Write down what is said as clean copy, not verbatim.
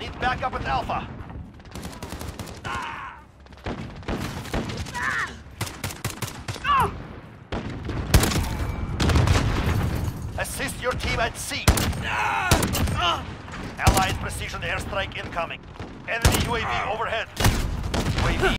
need backup at Alpha. Assist your team at sea. Allied precision airstrike incoming. Enemy UAV overhead. UAV